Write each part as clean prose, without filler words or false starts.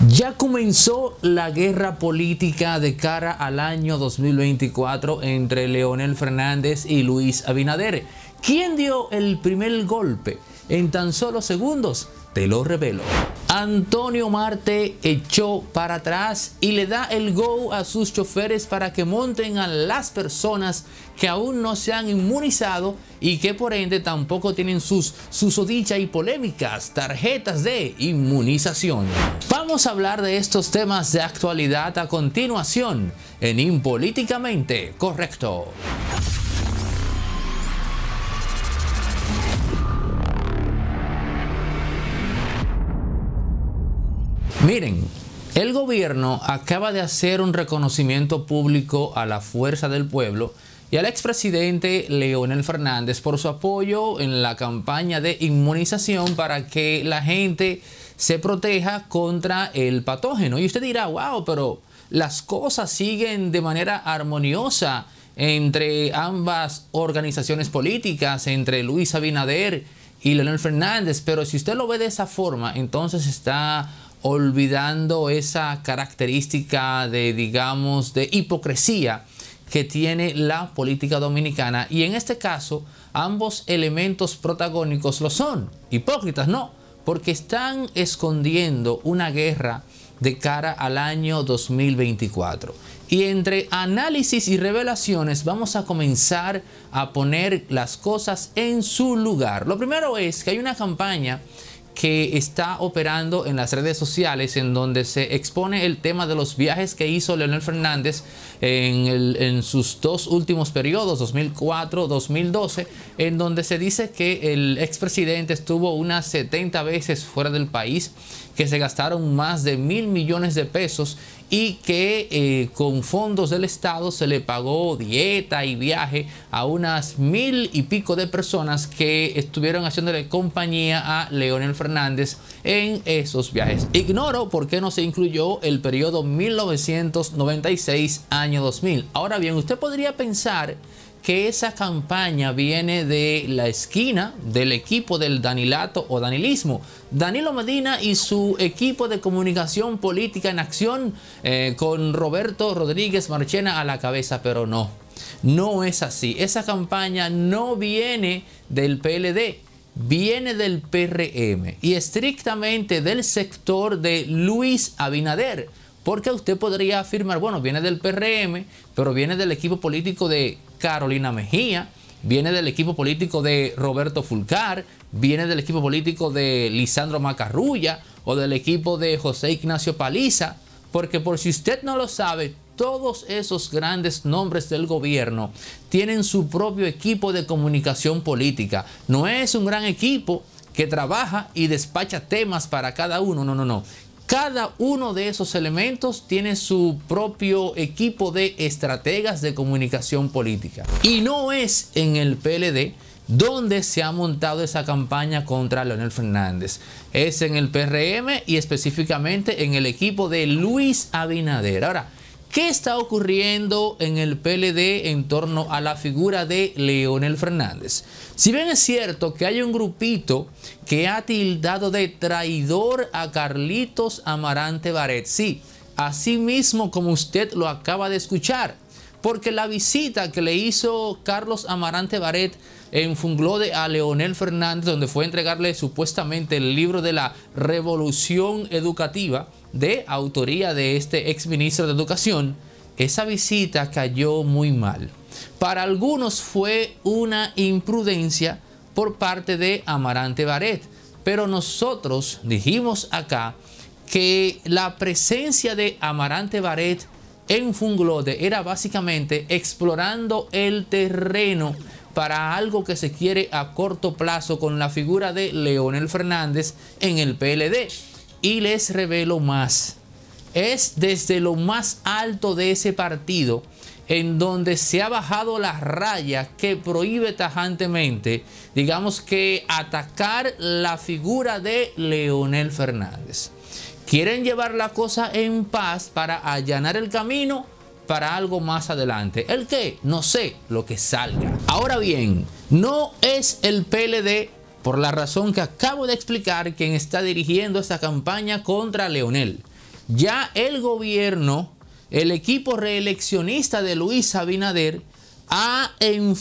Ya comenzó la guerra política de cara al año 2024 entre Leonel Fernández y Luis Abinader. ¿Quién dio el primer golpe? En tan solo segundos te lo revelo. Antonio Marte echó para atrás y le da el go a sus choferes para que monten a las personas que aún no se han inmunizado y que por ende tampoco tienen sus susodichas y polémicas tarjetas de inmunización. Vamos a hablar de estos temas de actualidad a continuación en Impolíticamente Correcto. Miren, el gobierno acaba de hacer un reconocimiento público a la fuerza del pueblo y al expresidente Leonel Fernández por su apoyo en la campaña de inmunización para que la gente se proteja contra el patógeno. Y usted dirá, wow, pero las cosas siguen de manera armoniosa entre ambas organizaciones políticas, entre Luis Abinader y Leonel Fernández. Pero si usted lo ve de esa forma, entonces está olvidando esa característica de, digamos, de hipocresía que tiene la política dominicana. Y en este caso, ambos elementos protagónicos lo son. Hipócritas, no, porque están escondiendo una guerra de cara al año 2024. Y entre análisis y revelaciones vamos a comenzar a poner las cosas en su lugar. Lo primero es que hay una campaña que está operando en las redes sociales en donde se expone el tema de los viajes que hizo Leonel Fernández en sus dos últimos periodos, 2004-2012, en donde se dice que el expresidente estuvo unas 70 veces fuera del país, que se gastaron más de 1.000 millones de pesos y que con fondos del Estado se le pagó dieta y viaje a unas 1.000 y pico de personas que estuvieron haciéndole compañía a Leonel Fernández en esos viajes. Ignoro por qué no se incluyó el periodo 1996 año 2000. Ahora bien, usted podría pensar que esa campaña viene de la esquina del equipo del Danilato o Danilismo. Danilo Medina y su equipo de comunicación política en acción con Roberto Rodríguez Marchena a la cabeza, pero no, no es así. Esa campaña no viene del PLD, viene del PRM y estrictamente del sector de Luis Abinader. Porque usted podría afirmar, bueno, viene del PRM, pero viene del equipo político de Carolina Mejía, viene del equipo político de Roberto Fulcar, viene del equipo político de Lisandro Macarrulla o del equipo de José Ignacio Paliza. Porque por si usted no lo sabe, todos esos grandes nombres del gobierno tienen su propio equipo de comunicación política. No es un gran equipo que trabaja y despacha temas para cada uno, no, no, no. Cada uno de esos elementos tiene su propio equipo de estrategas de comunicación política. Y no es en el PLD donde se ha montado esa campaña contra Leonel Fernández. Es en el PRM y específicamente en el equipo de Luis Abinader. Ahora, ¿qué está ocurriendo en el PLD en torno a la figura de Leonel Fernández? Si bien es cierto que hay un grupito que ha tildado de traidor a Carlitos Amarante Barret, sí, así mismo como usted lo acaba de escuchar, porque la visita que le hizo Carlos Amarante Barret en Funglode a Leonel Fernández, donde fue a entregarle supuestamente el libro de la Revolución Educativa, de autoría de este exministro de Educación, esa visita cayó muy mal. Para algunos fue una imprudencia por parte de Amarante Barret, pero nosotros dijimos acá que la presencia de Amarante Barret en Funglode era básicamente explorando el terreno para algo que se quiere a corto plazo con la figura de Leonel Fernández en el PLD. Y les revelo más. Es desde lo más alto de ese partido en donde se ha bajado la raya que prohíbe tajantemente, digamos que atacar la figura de Leonel Fernández. Quieren llevar la cosa en paz para allanar el camino para algo más adelante. ¿El qué? No sé, lo que salga. Ahora bien, no es el PLD por la razón que acabo de explicar quien está dirigiendo esta campaña contra Leonel. ya el gobierno, el equipo reeleccionista de Luis Abinader, ha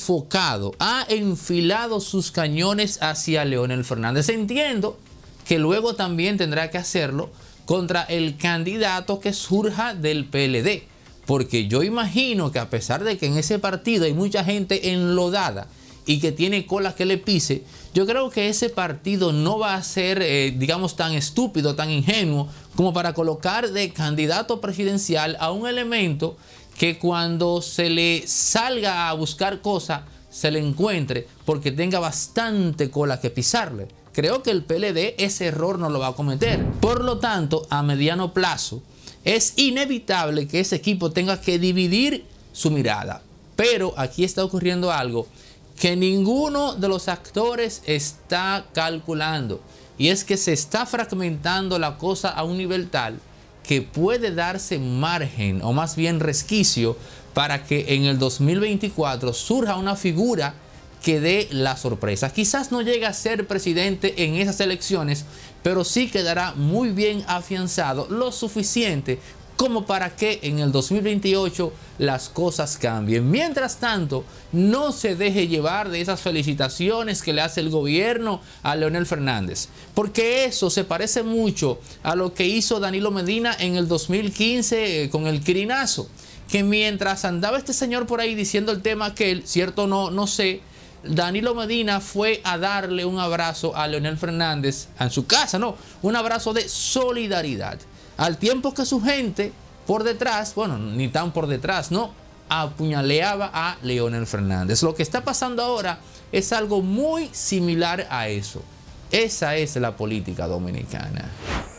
enfilado sus cañones hacia Leonel Fernández. Entiendo que luego también tendrá que hacerlo contra el candidato que surja del PLD. Porque yo imagino que a pesar de que en ese partido hay mucha gente enlodada y que tiene cola que le pise, yo creo que ese partido no va a ser, digamos, tan estúpido, tan ingenuo, como para colocar de candidato presidencial a un elemento que cuando se le salga a buscar cosas, se le encuentre, porque tenga bastante cola que pisarle. Creo que el PLD ese error no lo va a cometer. Por lo tanto, a mediano plazo, es inevitable que ese equipo tenga que dividir su mirada. Pero aquí está ocurriendo algo que ninguno de los actores está calculando. Y es que se está fragmentando la cosa a un nivel tal que puede darse margen, o más bien resquicio, para que en el 2024 surja una figura que dé la sorpresa. Quizás no llegue a ser presidente en esas elecciones, pero sí quedará muy bien afianzado, lo suficiente como para que en el 2028 las cosas cambien. Mientras tanto, no se deje llevar de esas felicitaciones que le hace el gobierno a Leonel Fernández, porque eso se parece mucho a lo que hizo Danilo Medina en el 2015 con el Quirinazo, que mientras andaba este señor por ahí diciendo el tema que él, cierto no sé, Danilo Medina fue a darle un abrazo a Leonel Fernández en su casa, un abrazo de solidaridad. Al tiempo que su gente por detrás, bueno, ni tan por detrás, apuñaleaba a Leonel Fernández. Lo que está pasando ahora es algo muy similar a eso. Esa es la política dominicana.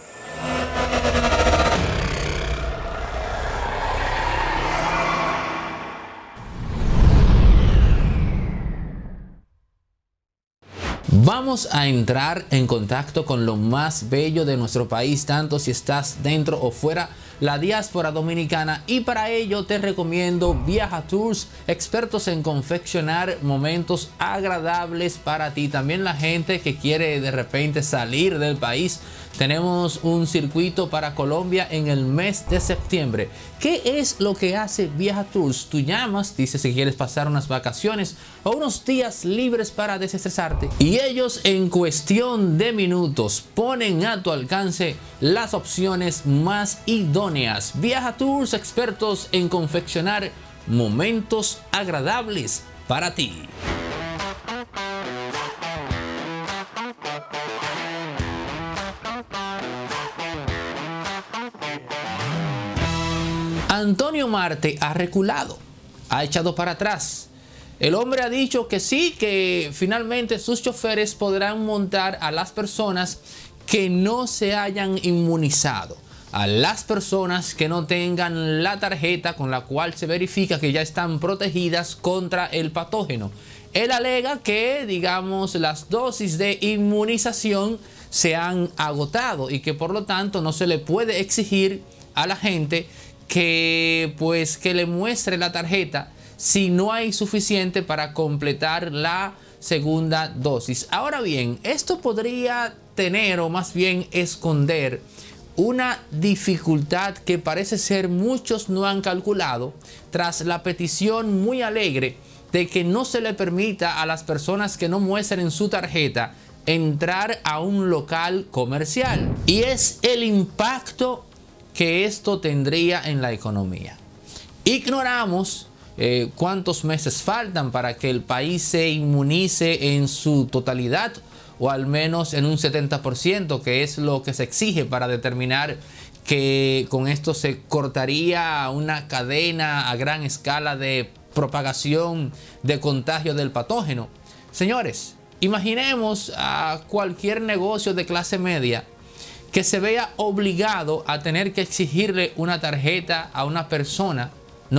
Vamos a entrar en contacto con lo más bello de nuestro país, tanto si estás dentro o fuera la diáspora dominicana, y para ello te recomiendo Viaja Tours, expertos en confeccionar momentos agradables para ti. También la gente que quiere de repente salir del país. Tenemos un circuito para Colombia en el mes de septiembre. ¿Qué es lo que hace Viaja Tours? Tú llamas, dices si quieres pasar unas vacaciones o unos días libres para desestresarte, y ellos en cuestión de minutos ponen a tu alcance las opciones más idóneas. Viaja Tours, expertos en confeccionar momentos agradables para ti. Antonio Marte ha reculado, ha echado para atrás. El hombre ha dicho que sí, que finalmente sus choferes podrán montar a las personas que no se hayan inmunizado, a las personas que no tengan la tarjeta con la cual se verifica que ya están protegidas contra el patógeno. Él alega que, digamos, las dosis de inmunización se han agotado y que por lo tanto no se le puede exigir a la gente que le muestre la tarjeta si no hay suficiente para completar la segunda dosis. Ahora bien, esto podría tener, o más bien esconder, una dificultad que parece ser muchos no han calculado tras la petición muy alegre de que no se le permita a las personas que no muestren su tarjeta entrar a un local comercial. Y es el impacto que esto tendría en la economía. Ignoramos cuántos meses faltan para que el país se inmunice en su totalidad, o al menos en un 70%, que es lo que se exige para determinar que con esto se cortaría una cadena a gran escala de propagación de contagio del patógeno. Señores, imaginemos a cualquier negocio de clase media que se vea obligado a tener que exigirle una tarjeta a una persona,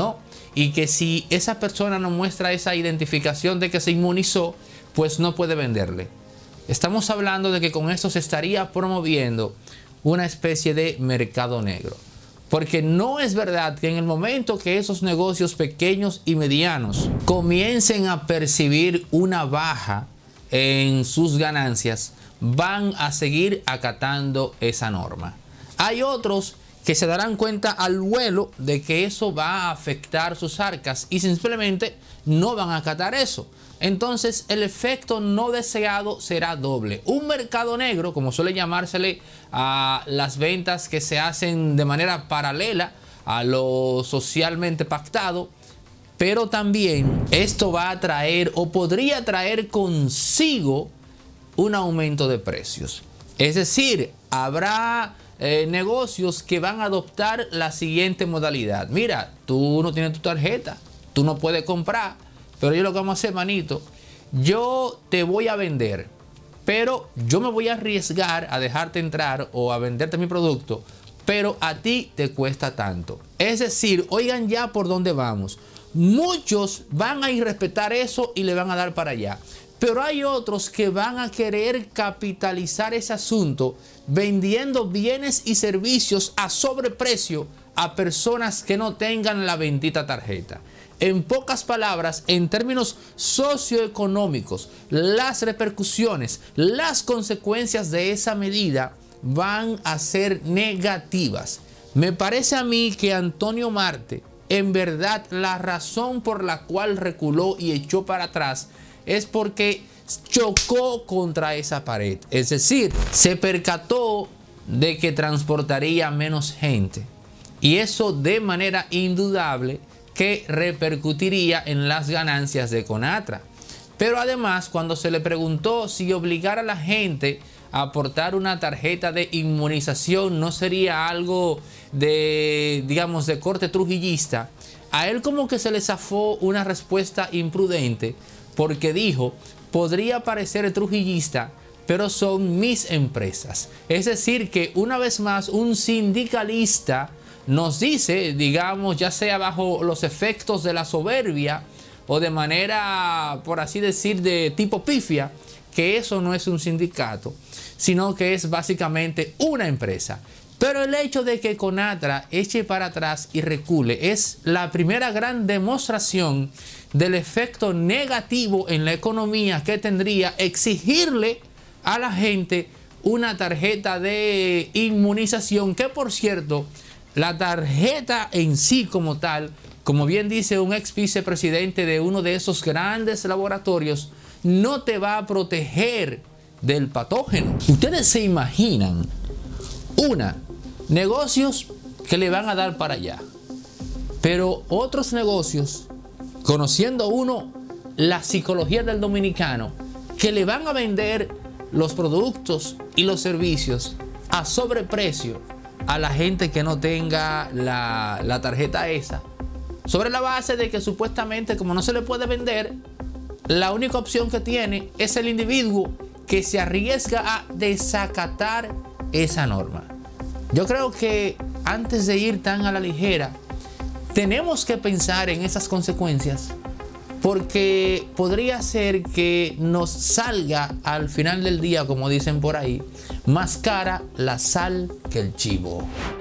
y que si esa persona no muestra esa identificación de que se inmunizó, pues no puede venderle. Estamos hablando de que con esto se estaría promoviendo una especie de mercado negro. Porque no es verdad que en el momento que esos negocios pequeños y medianos comiencen a percibir una baja en sus ganancias, van a seguir acatando esa norma. Hay otros que se darán cuenta al vuelo de que eso va a afectar sus arcas y simplemente no van a acatar eso. Entonces el efecto no deseado será doble. Un mercado negro, como suele llamársele a las ventas que se hacen de manera paralela a lo socialmente pactado, pero también esto va a traer o podría traer consigo un aumento de precios. Es decir, habrá negocios que van a adoptar la siguiente modalidad. Mira, tú no tienes tu tarjeta, tú no puedes comprar, pero yo lo que vamos a hacer, manito, yo te voy a vender, pero yo me voy a arriesgar a dejarte entrar o a venderte mi producto, pero a ti te cuesta tanto. Es decir, oigan ya por dónde vamos. Muchos van a irrespetar eso y le van a dar para allá. Pero hay otros que van a querer capitalizar ese asunto vendiendo bienes y servicios a sobreprecio a personas que no tengan la bendita tarjeta. En pocas palabras, en términos socioeconómicos, las repercusiones, las consecuencias de esa medida van a ser negativas. Me parece a mí que Antonio Marte, en verdad, la razón por la cual reculó y echó para atrás es porque chocó contra esa pared. Es decir, se percató de que transportaría menos gente. Y eso de manera indudable que repercutiría en las ganancias de Conatra. Pero además, cuando se le preguntó si obligar a la gente a aportar una tarjeta de inmunización no sería algo de, digamos, de corte trujillista, a él como que se le zafó una respuesta imprudente, porque dijo, podría parecer trujillista, pero son mis empresas. Es decir, que una vez más un sindicalista nos dice, digamos, ya sea bajo los efectos de la soberbia o de manera, por así decir, de tipo pifia, que eso no es un sindicato, sino que es básicamente una empresa. Pero el hecho de que Conatra eche para atrás y recule es la primera gran demostración del efecto negativo en la economía que tendría exigirle a la gente una tarjeta de inmunización, que por cierto, la tarjeta en sí como tal, como bien dice un ex vicepresidente de uno de esos grandes laboratorios, no te va a proteger del patógeno. Ustedes se imaginan negocios que le van a dar para allá, pero otros negocios, conociendo uno la psicología del dominicano, que le van a vender los productos y los servicios a sobreprecio a la gente que no tenga la tarjeta esa, sobre la base de que supuestamente, como no se le puede vender, la única opción que tiene es el individuo que se arriesga a desacatar esa norma. Yo creo que antes de ir tan a la ligera, tenemos que pensar en esas consecuencias, porque podría ser que nos salga al final del día, como dicen por ahí, más cara la sal que el chivo.